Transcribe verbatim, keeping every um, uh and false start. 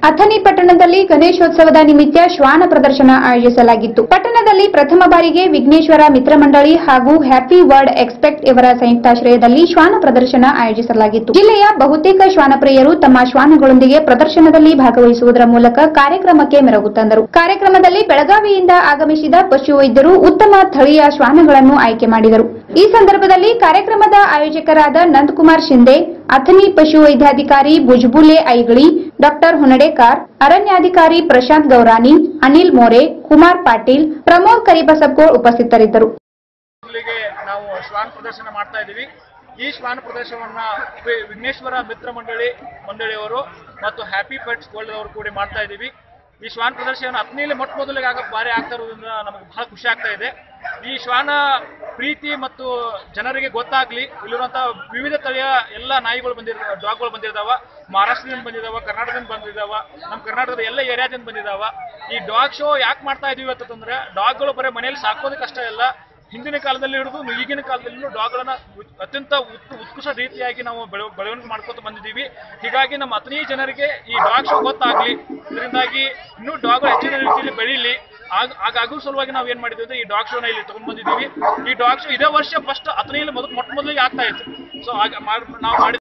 ಅಥಣಿ ಪಟ್ಟಣದಲ್ಲಿ ಗಣೇಶೋತ್ಸವದ ನಿಮಿತ್ತ ಶ್ವಾನ ಪ್ರದರ್ಶನ ಆಯೋಜಿಸಲಾಗಿತ್ತು. ಪಟ್ಟಣದಲ್ಲಿ ಪ್ರಥಮ ಬಾರಿಗೆ ವಿಘ್ನೇಶ್ವರ ಮಿತ್ರ ಮಂಡಳಿ ಹಾಗೂ ಹ್ಯಾಪಿ ವರ್ಡ್ ಎಕ್ಸ್ಪೆಕ್ಟ್ ಇವರ ಸಂಯುಕ್ತಾಶ್ರಯದಲ್ಲಿ ಶ್ವಾನ ಪ್ರದರ್ಶನ ಆಯೋಜಿಸಲಾಗಿತ್ತು. ಜಿಲ್ಲೆಯ ಬಹುತೇಕ ಶ್ವಾನಪ್ರಿಯರು ತಮ್ಮ ಶ್ವಾನಗಳೊಂದಿಗೆ ಪ್ರದರ್ಶನದಲ್ಲಿ ಭಾಗವಹಿಸುವುದರ ಮೂಲಕ ಕಾರ್ಯಕ್ರಮಕ್ಕೆ ಮೆರುಗು ತಂದರು. ಕಾರ್ಯಕ್ರಮದಲ್ಲಿ ಬೆಳಗಾವಿಯಿಂದ ಆಗಮಿಸಿದ ಪಶುವೈದ್ಯರು ಉತ್ತಮ ತಳಿಯ ಶ್ವಾನಗಳನ್ನು ಆಯ್ಕೆ ಮಾಡಿದರು. ಈ ಸಂದರ್ಭದಲ್ಲಿ ಕಾರ್ಯಕ್ರಮದ ಆಯೋಜಕರಾದ ನಂದಕುಮಾರ್ ಶಿಂದೆ, ಅಥಣಿ ಪಶುವೈದ್ಯಾಧಿಕಾರಿ ಭುಜಬುಲೆ ಐಗಳಿ, ಡಾಕ್ಟರ್ ಹುನಡೇಕಾರ್, ಅರಣ್ಯಾಧಿಕಾರಿ ಪ್ರಶಾಂತ್ ಗೌರಾನಿ, ಅನಿಲ್ ಮೋರೆ, ಕುಮಾರ್ ಪಾಟೀಲ್, ಪ್ರಮೋದ್ ಕರಿಬಸಪ್ಕೋಳ್ ಉಪಸ್ಥಿತರಿದ್ದರು. ನಾವು ಶ್ವಾನ ಪ್ರದರ್ಶನ ಮಾಡ್ತಾ ಇದ್ದೀವಿ. ಈ ಶ್ವಾನ ಪ್ರದರ್ಶನವನ್ನ ವಿಘ್ನೇಶ್ವರ ಮಿತ್ರ ಮಂಡಳಿ ಮಂಡಳಿಯವರು ಮತ್ತು ಹ್ಯಾಪಿ ಪೆಟ್ಸ್ ವರ್ಲ್ಡ್ ಅವರು ಕೂಡ ಮಾಡ್ತಾ ಇದ್ದೀವಿ. ಈ ಶ್ವಾನ ಪ್ರದರ್ಶನ ಅಥಣಿಯಲ್ಲಿ ಮೊಟ್ಟ ಮೊದಲಿಗೆ ಆಗ ಬಾರಿ ಆಗ್ತಾ ಇರೋದ್ರಿಂದ ನಮಗೆ ಬಹಳ ಖುಷಿ ಆಗ್ತಾ ಇದೆ. ಈ ಶ್ವಾನ ಪ್ರೀತಿ ಮತ್ತು ಜನರಿಗೆ ಗೊತ್ತಾಗ್ಲಿ, ಇಲ್ಲಿರುವಂತಹ ವಿವಿಧ ತಳಿಯ ಎಲ್ಲ ನಾಯಿಗಳು ಬಂದಿರ ಡಾಗ್ಗಳು ಬಂದಿರ್ತಾವ. ಮಹಾರಾಷ್ಟ್ರದಿಂದ ಬಂದಿದ್ದಾವ, ಕರ್ನಾಟಕದಿಂದ ಬಂದಿದ್ದಾವ, ನಮ್ಮ ಕರ್ನಾಟಕದ ಎಲ್ಲ ಏರಿಯಾದಿಂದ ಬಂದಿದ್ದಾವ. ಈ ಡಾಗ್ ಶೋ ಯಾಕೆ ಮಾಡ್ತಾ ಇದೀವಿ ಅಂತಂದ್ರೆ, ಡಾಗ್ಗಳು ಬರೀ ಮನೆಯಲ್ಲಿ ಸಾಕೋದಕ್ಕೆ ಅಷ್ಟೇ ಇಲ್ಲ, ಹಿಂದಿನ ಕಾಲದಲ್ಲಿ ಹಿಡಿದು ಈಗಿನ ಕಾಲದಲ್ಲೂ ಡಾಗ್ಗಳನ್ನ ಅತ್ಯಂತ ಉತ್ಕೃಷ್ಟ ರೀತಿಯಾಗಿ ನಾವು ಬೆಳ ಬೆಳವಣಿಗೆ ಮಾಡ್ಕೊತ ಬಂದಿದ್ದೀವಿ. ಹೀಗಾಗಿ ನಮ್ಮ ಅಥಣಿ ಜನರಿಗೆ ಈ ಡಾಗ್ ಶೋ ಗೊತ್ತಾಗ್ಲಿ, ಇದರಿಂದಾಗಿ ಇನ್ನೂ ಡಾಗ್ಗಳು ಹೆಚ್ಚಿನ ರೀತಿಯಲ್ಲಿ ಬೆಳೀಲಿ. ಆಗ ಆಗಾಗುವ ಸಲುವಾಗಿ ನಾವು ಏನ್ ಮಾಡಿದ್ವಿ ಅಂದ್ರೆ ಈ ಡಾಗ್ ಶೋನ ಇಲ್ಲಿ ತಗೊಂಡ್ ಬಂದಿದ್ದೀವಿ. ಈ ಡಾಗ್ ಶೋ ಇದೇ ವರ್ಷ ಫಸ್ಟ್ ಅಥಣಿಯಲ್ಲಿ ಮೊದಲು ಮೊಟ್ಟ ಮೊದಲಿಗೆ ಆಗ್ತಾ ಇತ್ತು. ಸೊ ನಾವು ಮಾಡಿದ